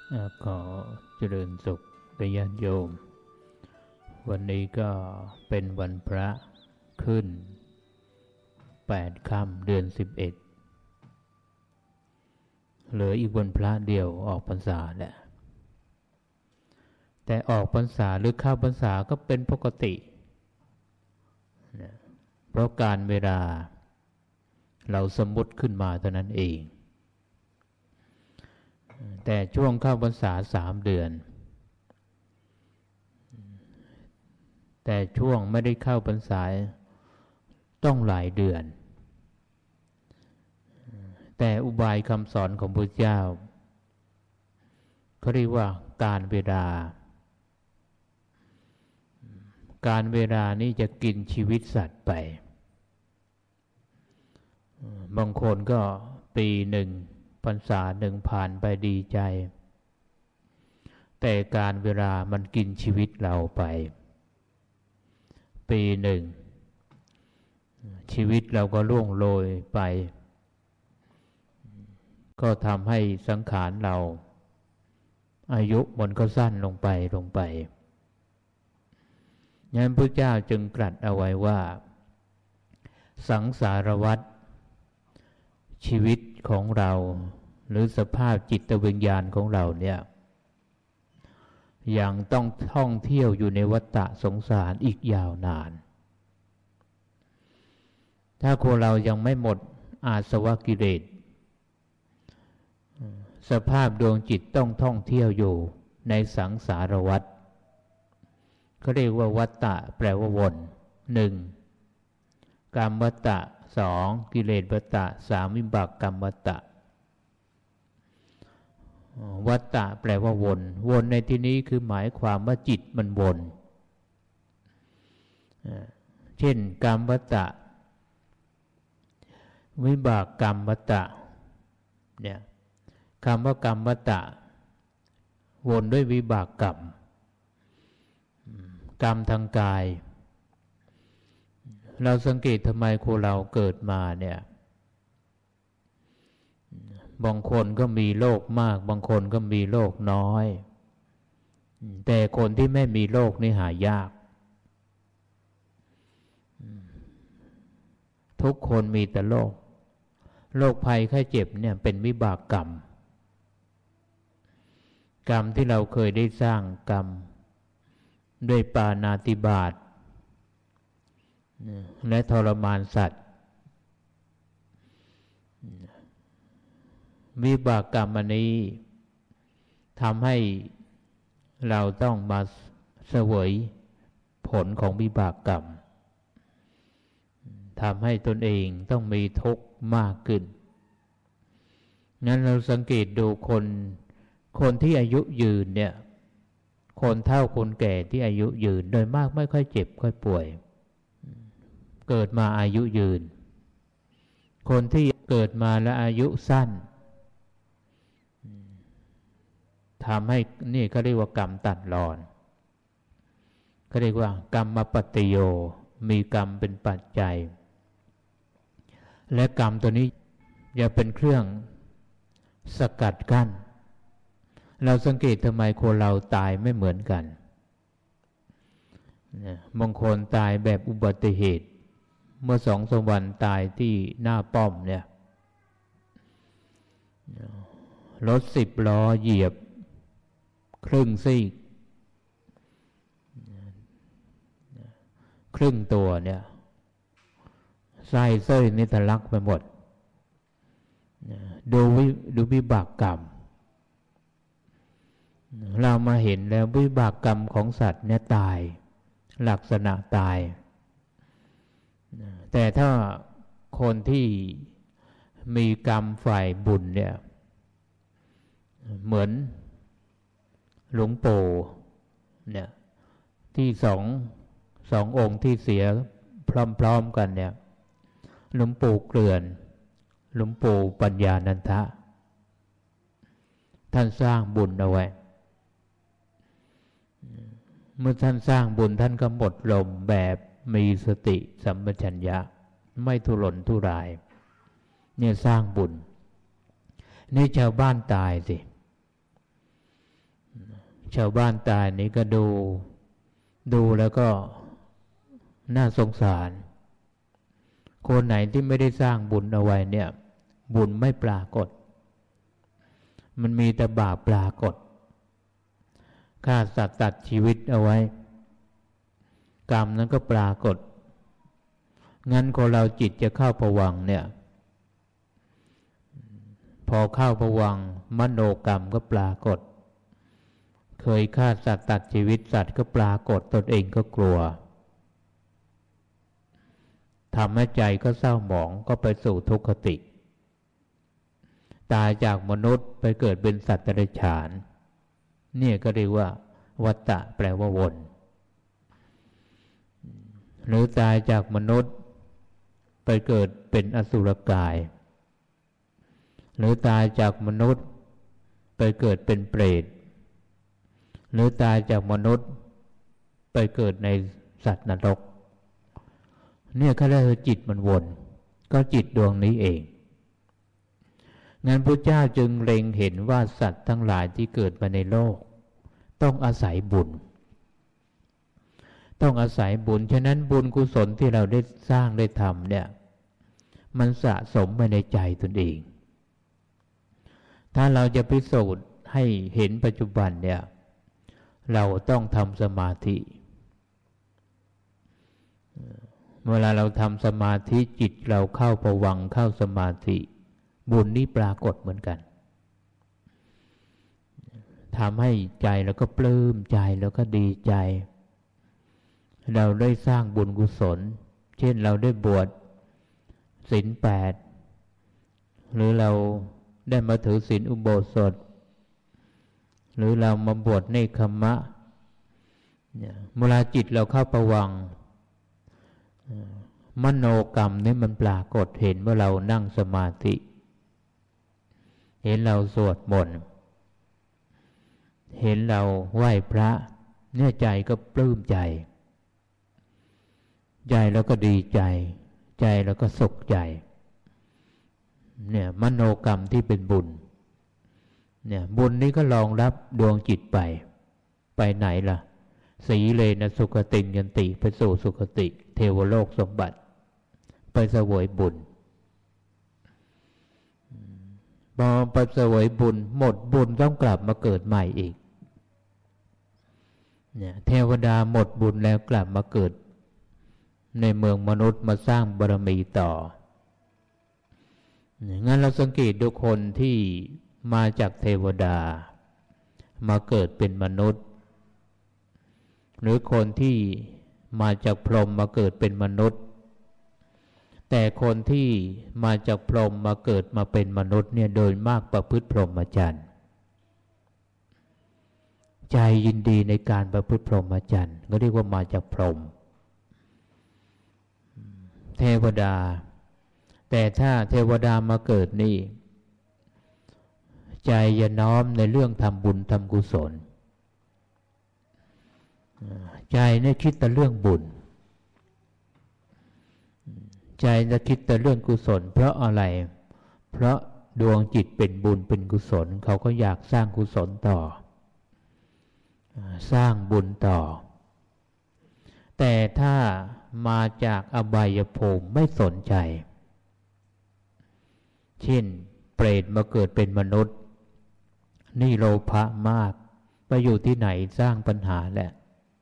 ขอเจริญสุขญาติโยมวันนี้ก็เป็นวันพระขึ้น8 ค่ำเดือน 11เหลืออีกวันพระเดียวออกพรรษาแหละแต่ออกพรรษาหรือเข้าพรรษาก็เป็นปกติเพราะการเวลาเราสมมุติขึ้นมาเท่านั้นเองแต่ช่วงเข้าพรรษา3 เดือนแต่ช่วงไม่ได้เข้าพรรษาต้องหลายเดือนแต่อุบายคำสอนของพระเจ้าเขาเรียกว่าการเวลานี้จะกินชีวิตสัตว์ไปบางคนก็ปีหนึ่งพรรษาหนึ่งผ่านไปดีใจแต่การเวลามันกินชีวิตเราไปปีหนึ่งชีวิตเราก็ล่วงโรยไปก็ทำให้สังขารเราอายุมันก็สั้นลงไปงั้นพระเจ้าจึงตรัสเอาไว้ว่าสังสารวัฏชีวิตของเราหรือสภาพจิตวิญญาณของเราเนี่ยยังต้องท่องเที่ยวอยู่ในวัฏฏะสงสารอีกยาวนานถ้าคนเรายังไม่หมดอาสวะกิเลสสภาพดวงจิตต้องท่องเที่ยวอยู่ในสังสารวัฏเขาเรียกว่าวัฏฏะแปลว่าวน1กามวัฏฏะ2กิเลสวัฏฏะ3วิบากกรรมวัฏฏะวัฏฏะแปลว่าวนในที่นี้คือหมายความว่าจิตมันวนเช่นกามวัฏฏะวิบากกรรมวัฏฏะเนี่ยคำว่ากรรมวัฏฏะวนด้วยวิบากกรรมกรรมทางกายเราสังเกตทำไมคนเราเกิดมาเนี่ยบางคนก็มีโรคมากบางคนก็มีโรคน้อยแต่คนที่ไม่มีโรคนี่หายากทุกคนมีแต่โรคภัยไข้เจ็บเนี่ยเป็นวิบากกรรมที่เราเคยได้สร้างกรรมด้วยปาณาติบาตและทรมานสัตว์วิบากกรรมอันนี้ทำให้เราต้องมาเสวยผลของวิบากกรรมทำให้ตนเองต้องมีทุกข์มากขึ้นงั้นเราสังเกตดูคนที่อายุยืนเนี่ยคนเฒ่าคนแก่ที่อายุยืนโดยมากไม่ค่อยเจ็บค่อยป่วยเกิดมาอายุยืนคนที่เกิดมาแล้วอายุสั้นทำให้นี่เขาเรียกว่ากรรมตัดรอนเขาเรียกว่ากรรมปัตติโยมีกรรมเป็นปัจจัยและกรรมตัวนี้จะเป็นเครื่องสกัดกั้นเราสังเกตทำไมคนเราตายไม่เหมือนกันบางคนตายแบบอุบัติเหตุเมื่อ2-3 วันตายที่หน้าป้อมเนี่ยรถ10 ล้อเหยียบครึ่งซีกครึ่งตัวเนี่ยไส้เส้ยนี่ทะลักไปหมดดูวิบากกรรมเรามาเห็นแล้ววิบากกรรมของสัตว์เนี่ยตายลักษณะตายแต่ถ้าคนที่มีกรรมฝ่ายบุญเนี่ยเหมือนหลวงปู่เนี่ยที่สององค์ที่เสียพร้อมๆกันเนี่ยหลวงปู่เกลื่อนหลวงปู่ปัญญานันทะท่านสร้างบุญเอาไว้เมื่อท่านสร้างบุญท่านก็หมดลมแบบมีสติสัมปชัญญะไม่ทุรนทุรายเนี่ยสร้างบุญนี่ชาวบ้านตายสิชาวบ้านตายนี่ก็ดูแล้วก็น่าสงสารคนไหนที่ไม่ได้สร้างบุญเอาไว้เนี่ยบุญไม่ปรากฏมันมีแต่บาปปรากฏฆ่าสัตว์ตัดชีวิตเอาไว้กรรมนั้นก็ปรากฏงั้นคนเราจิตจะเข้าภวังค์เนี่ยพอเข้าภวังค์มโนกรรมก็ปรากฏเคยฆ่าสัตว์ตัดชีวิตสัตว์ก็ปรากฏตนเองก็กลัวทำให้ใจก็เศร้าหมองก็ไปสู่ทุกขติตายจากมนุษย์ไปเกิดเป็นสัตว์เดรัจฉานเนี่ยก็เรียกว่าวัฏฏะแปลว่าวนหรือตายจากมนุษย์ไปเกิดเป็นอสุรกายหรือตายจากมนุษย์ไปเกิดเป็นเปรตหรือตายจากมนุษย์ไปเกิดในสัตว์นรกเนี่ยเขาเรียกว่าจิตมันวนก็จิตดวงนี้เองงั้นพระเจ้าจึงเล็งเห็นว่าสัตว์ทั้งหลายที่เกิดมาในโลกต้องอาศัยบุญต้องอาศัยบุญฉะนั้นบุญกุศลที่เราได้สร้างได้ทำเนี่ยมันสะสมไปในใจตนเองถ้าเราจะพิสูจน์ให้เห็นปัจจุบันเนี่ยเราต้องทำสมาธิเวลาเราทำสมาธิจิตเราเข้าภวังค์เข้าสมาธิบุญนี้ปรากฏเหมือนกันทำให้ใจเราก็ปลื้มใจแล้วก็ดีใจเราได้สร้างบุญกุศลเช่นเราได้บวชศีล 8หรือเราได้มาถือศีลอุโบสถหรือเรามาบวชเนกขัมมะเวลาจิตเราเข้าภวังค์มโนกรรมนี่มันปรากฏเห็นว่าเรานั่งสมาธิเห็นเราสวดมนต์เห็นเราไหว้พระเนี่ยใจก็ปลื้มใจแล้วก็ดีใจแล้วก็สุขใจเนี่ยมโนกรรมที่เป็นบุญเนี่ยบุญนี้ก็รองรับดวงจิตไปไหนล่ะสีเลนะสุคติยันติไปสู่สุคติเทวโลกสมบัติไปเสวยบุญพอไปเสวยบุญหมดบุญต้องกลับมาเกิดใหม่อีกเนี่ยเทวดาหมดบุญแล้วกลับมาเกิดในเมืองมนุษย์มาสร้างบารมีต่องั้นเราสังเกตดูคนที่มาจากเทวดามาเกิดเป็นมนุษย์หรือคนที่มาจากพรหมมาเกิดเป็นมนุษย์แต่คนที่มาจากพรหมมาเกิดมาเป็นมนุษย์เนี่ยโดยมากประพฤติพรหมจรรย์ใจยินดีในการประพฤติพรหมจรรย์ก็เรียกว่ามาจากพรหมเทวดาแต่ถ้าเทวดามาเกิดนี่ใจอย่าน้อมในเรื่องทำบุญทำกุศลใจเนี่ยคิดแต่เรื่องบุญใจจะคิดแต่เรื่องกุศลเพราะอะไรเพราะดวงจิตเป็นบุญเป็นกุศลเขาก็อยากสร้างกุศลต่อสร้างบุญต่อแต่ถ้ามาจากอบายภูมิไม่สนใจเช่นเปรตมาเกิดเป็นมนุษย์นี่โลภะมากไปอยู่ที่ไหนสร้างปัญหาแหละ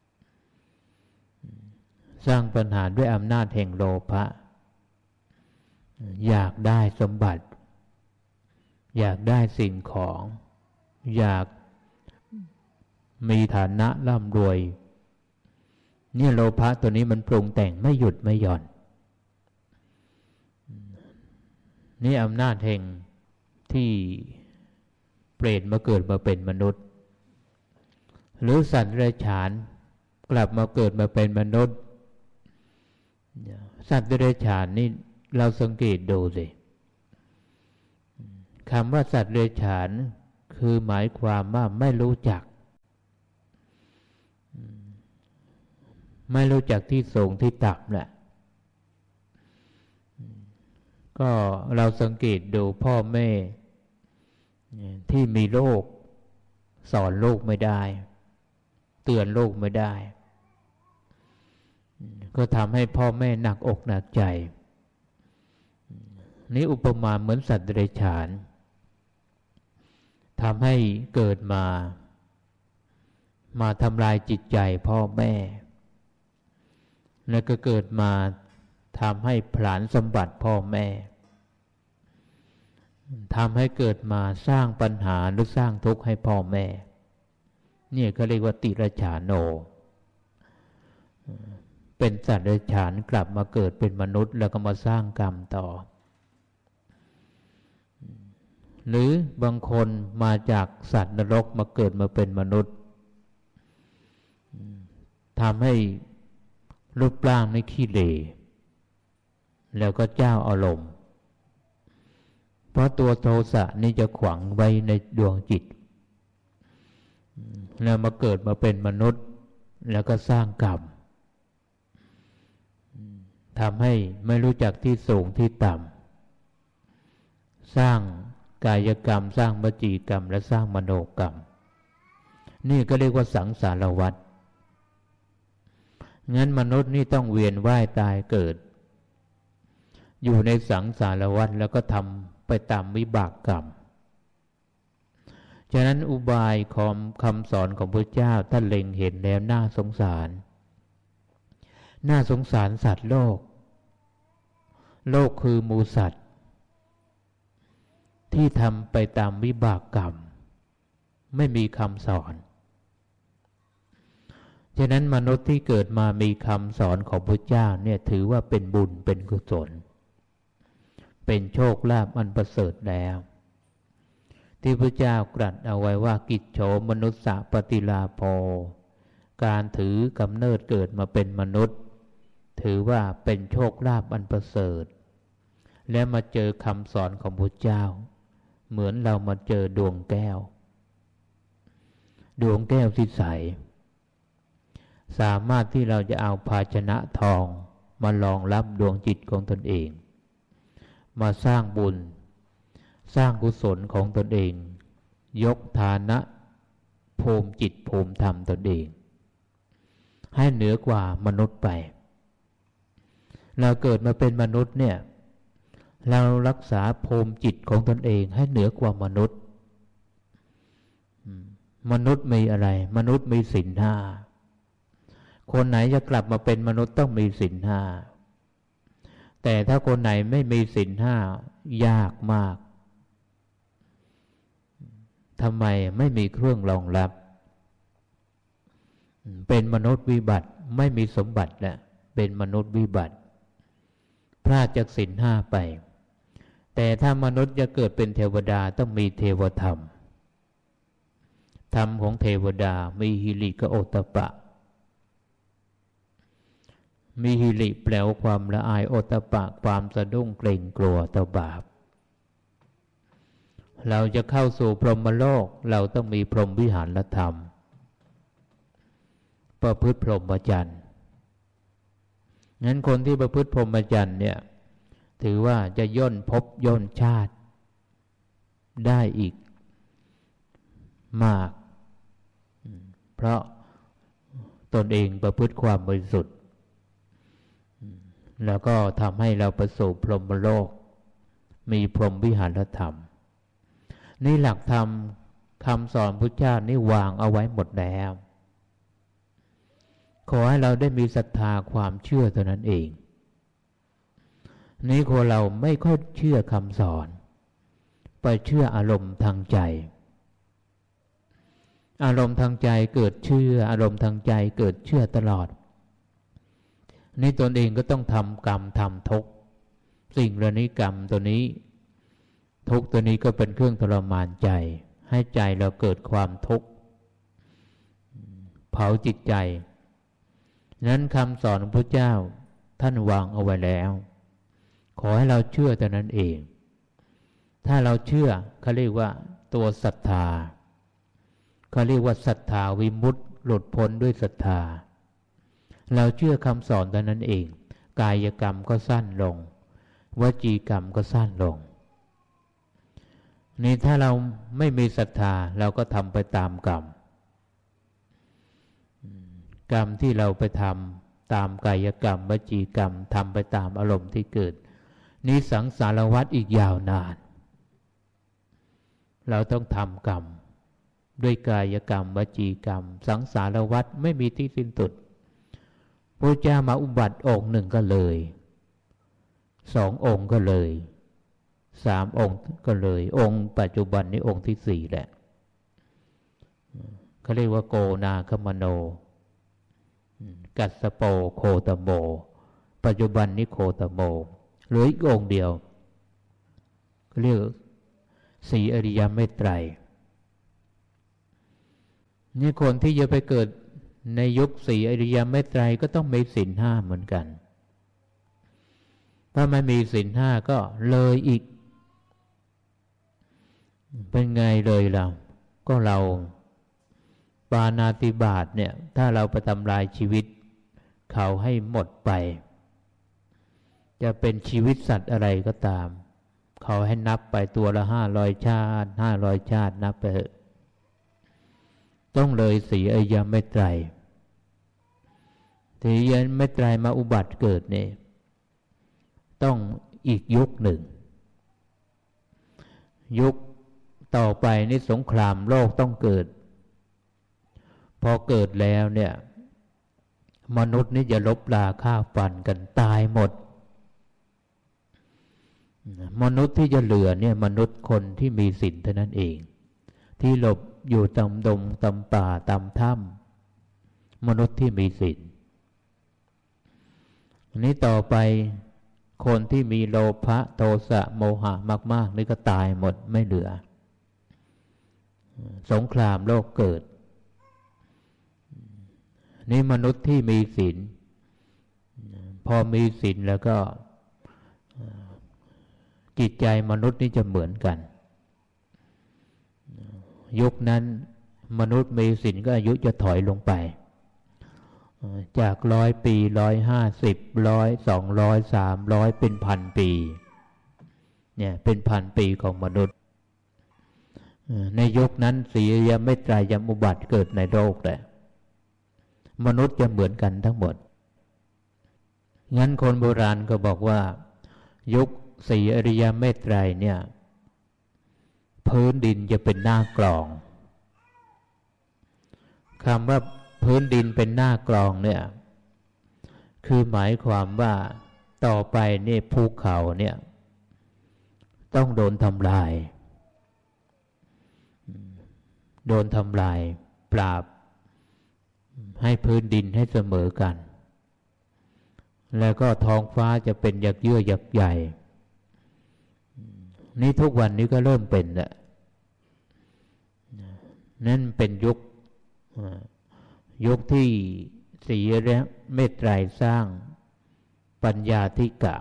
สร้างปัญหาด้วยอำนาจแห่งโลภะอยากได้สมบัติอยากได้สิ่งของอยากมีฐานะร่ำรวยเนี่ยโลภะตัวนี้มันปรุงแต่งไม่หยุดไม่หย่อนนี่อำนาจแห่งที่เปรตมาเกิดมาเป็นมนุษย์หรือสัตว์เดรัจฉานกลับมาเกิดมาเป็นมนุษย์สัตว์เดรัจฉานนี่เราสังเกตดูสิคำว่าสัตว์เดรัจฉานคือหมายความว่าไม่รู้จักที่สูงที่ต่ำแหละก็เราสังเกตดูพ่อแม่ที่มีโรคสอนลูกไม่ได้ตือนลูกไม่ได้ก็ทำให้พ่อแม่หนักอกหนักใจนี้อุปมาเหมือนสัตว์เดรัจฉานทำให้เกิดมาทำลายจิตใจพ่อแม่แล้วก็เกิดมาทำให้ผลาญสมบัติพ่อแม่ทำให้เกิดมาสร้างปัญหาหรือสร้างทุกข์ให้พ่อแม่เนี่ยก็เรียกว่าติรัจฉานโนเป็นสัตว์เดรัจฉานกลับมาเกิดเป็นมนุษย์แล้วก็มาสร้างกรรมต่อหรือบางคนมาจากสัตว์นรกมาเกิดมาเป็นมนุษย์ทำให้รูปร่างในขี้เหร่แล้วก็เจ้าอารมณ์เพราะตัวโทสะนี่จะขวางไว้ในดวงจิตแล้วมาเกิดมาเป็นมนุษย์แล้วก็สร้างกรรมทำให้ไม่รู้จักที่สูงที่ต่ำสร้างกายกรรมสร้างวจีกรรมและสร้างมโนกรรมนี่ก็เรียกว่าสังสารวัฏงั้นมนุษย์นี่ต้องเวียนว่ายตายเกิดอยู่ในสังสารวัฏแล้วก็ทำไปตามวิบากกรรมฉะนั้นอุบายของคำสอนของพระเจ้าท่านเล็งเห็นแล้วน่าสงสารสัตว์โลกคือหมู่สัตว์ที่ทำไปตามวิบากกรรมไม่มีคำสอนฉะนั้นมนุษย์ที่เกิดมามีคำสอนของพระเจ้าเนี่ยถือว่าเป็นบุญเป็นกุศลเป็นโชคลาภอันประเสริฐแล้วที่พระเจ้ากรัสเอาไว้ว่ากิจโฉมนุสสะปฏิลาโภการถือกำเนิดเกิดมาเป็นมนุษย์ถือว่าเป็นโชคลาภอันประเสริฐและมาเจอคำสอนของพระเจ้าเหมือนเรามาเจอดวงแก้วที่ใสสามารถที่เราจะเอาภาชนะทองมารองรับดวงจิตของตนเองมาสร้างบุญสร้างกุศลของตนเองยกฐานะภูมิจิตภูมิธรรมตนเองให้เหนือกว่ามนุษย์ไปเราเกิดมาเป็นมนุษย์เนี่ยเรารักษาภูมิจิตของตนเองให้เหนือกว่ามนุษย์มนุษย์มีอะไรมนุษย์มีศีลห้าคนไหนจะกลับมาเป็นมนุษย์ต้องมีศีลห้าแต่ถ้าคนไหนไม่มีศีลห้ายากมากทำไมไม่มีเครื่องรองรับเป็นมนุษย์วิบัติไม่มีสมบัติแหละเป็นมนุษย์วิบัติพลาดจากศีลห้าไปแต่ถ้ามนุษย์จะเกิดเป็นเทวดาต้องมีเทวธรรมธรรมของเทวดามีหิริกับโอตตัปปะมีหิริแปลว่าความละอายโอตตัปปะความสะดุ้งเกรงกลัวต่อบาปเราจะเข้าสู่พรหมโลกเราต้องมีพรหมวิหารธรรมประพฤติพรหมจรรย์งั้นคนที่ประพฤติพรหมจรรย์เนี่ยถือว่าจะย่นภพย่นชาติได้อีกมากเพราะตนเองประพฤติความบริสุทธิ์แล้วก็ทำให้เราประสบพรหมโลกมีพรหมวิหารธรรมนี่หลักธรรมคำสอนพุทธเจ้านี่วางเอาไว้หมดแล้วขอให้เราได้มีศรัทธาความเชื่อเท่านั้นเองนี่คนเราไม่ค่อยเชื่อคำสอนไปเชื่ออารมณ์ทางใจอารมณ์ทางใจเกิดเชื่ออารมณ์ทางใจเกิดเชื่อตลอดนี่ตนเองก็ต้องทำกรรมทำทุกข์สิ่งเหล่านี้กรรมตัวนี้ทุกข์ตัวนี้ก็เป็นเครื่องทรมานใจให้ใจเราเกิดความทุกข์เผาจิตใจนั้นคำสอนของพระเจ้าท่านวางเอาไว้แล้วขอให้เราเชื่อแต่นั้นเองถ้าเราเชื่อเขาเรียกว่าตัวศรัทธาเขาเรียกว่าศรัทธาวิมุตติหลุดพ้นด้วยศรัทธาเราเชื่อคำสอนแต่นั้นเองกายกรรมก็สั้นลงวจีกรรมก็สั้นลงนี่ถ้าเราไม่มีศรัทธาเราก็ทำไปตามกรรมกรรมที่เราไปทำตามกายกรรมวจีกรรมทำไปตามอารมณ์ที่เกิดนี้สังสารวัฏอีกยาวนานเราต้องทำกรรมด้วยกายกรรมวจีกรรมสังสารวัฏไม่มีที่สิ้นสุดพระเจ้ามาอุบัติองค์หนึ่งก็เลย2 องค์ก็เลย3 องค์ก็เลยองค์ปัจจุบันนี้องค์ที่4แหละเขาเรียกว่าโกนาคมโนกัสสโปโคตโมปัจจุบันนี้โคตโมเหลืออีกองค์เดียวเขาเรียกสีอริยเมตไตรนี่คนที่จะไปเกิดในยุคสีอริยเมตไตรก็ต้องมีศีล 5เหมือนกันถ้าไม่มีศีล 5ก็เลยอีกเป็นไงเลยเราก็เราปาณาติบาตเนี่ยถ้าเราไปทำลายชีวิตเขาให้หมดไปจะเป็นชีวิตสัตว์อะไรก็ตามเขาให้นับไปตัวละ500 ชาติ500 ชาตินับไปเถอะต้องเลยสีอริยเมตไตรสีอริยเมตไตรมาอุบัติเกิดเนี่ยต้องอีกยุคหนึ่งยุคต่อไปนี่สงครามโลกต้องเกิดพอเกิดแล้วเนี่ยมนุษย์นี่จะลบราฆ่าฟันกันตายหมดมนุษย์ที่จะเหลือเนี่ยมนุษย์คนที่มีศีลเท่านั้นเองที่หลบอยู่ตามดงตามป่าตามถ้ำมนุษย์ที่มีศีลอันนี้ต่อไปคนที่มีโลภะโทสะโมหะมากๆนี่ก็ตายหมดไม่เหลือสงครามโลกเกิดนี่มนุษย์ที่มีศีลพอมีศีลแล้วก็จิตใจมนุษย์นี่จะเหมือนกันยุคนั้นมนุษย์มีศีลก็อายุจะถอยลงไปจาก100 ปี150 100 200 300เป็น1,000 ปีเนี่ยเป็น1,000 ปีของมนุษย์ในยุคนั้นสีอริยเมตไตรยอุบัติเกิดในโลกแหละมนุษย์จะเหมือนกันทั้งหมดงั้นคนโบราณก็บอกว่ายุคสีอริยเมตไตรเนี่ยพื้นดินจะเป็นหน้ากลองคำว่าพื้นดินเป็นหน้ากลองเนี่ยคือหมายความว่าต่อไปนี่ภูเขาเนี่ยต้องโดนทำลายปราบให้พื้นดินให้เสมอกันแล้วก็ท้องฟ้าจะเป็นหยักเยื่อหยักใหญ่นี่ทุกวันนี้ก็เริ่มเป็นแล้วนั่นเป็นยุคที่สีอริยเมตไตรสร้างปัญญาธิกะ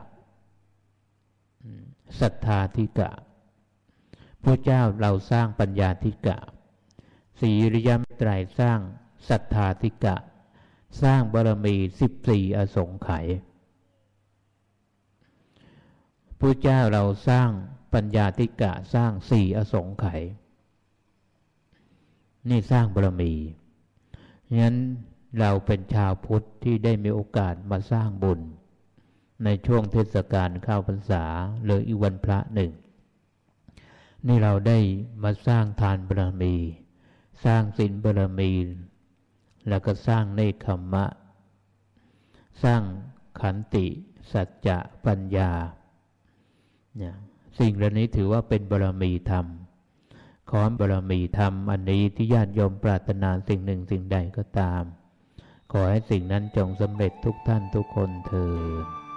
ศรัทธาธิกะพระเจ้าเราสร้างปัญญาธิกะสีอริยเมตไตรสร้างศรัทธาธิกะสร้างบารมี14อสงไขยพระเจ้าเราสร้างปัญญาธิกะสร้าง4อสงไขยนี่สร้างบารมีงั้นเราเป็นชาวพุทธที่ได้มีโอกาสมาสร้างบุญในช่วงเทศกาลเข้าพรรษาหรืออีกวันพระหนึ่งนี่เราได้มาสร้างทานบารมีสร้างศีลบารมีแล้วก็สร้างเนกขัมมะสร้างขันติสัจจะปัญญาเนี่ยสิ่งเหล่านี้ถือว่าเป็นบารมีธรรมขอบารมีธรรมอันนี้ที่ญาติโยมปรารถนาสิ่งหนึ่งสิ่งใดก็ตามขอให้สิ่งนั้นจงสำเร็จทุกท่านทุกคนเทอญ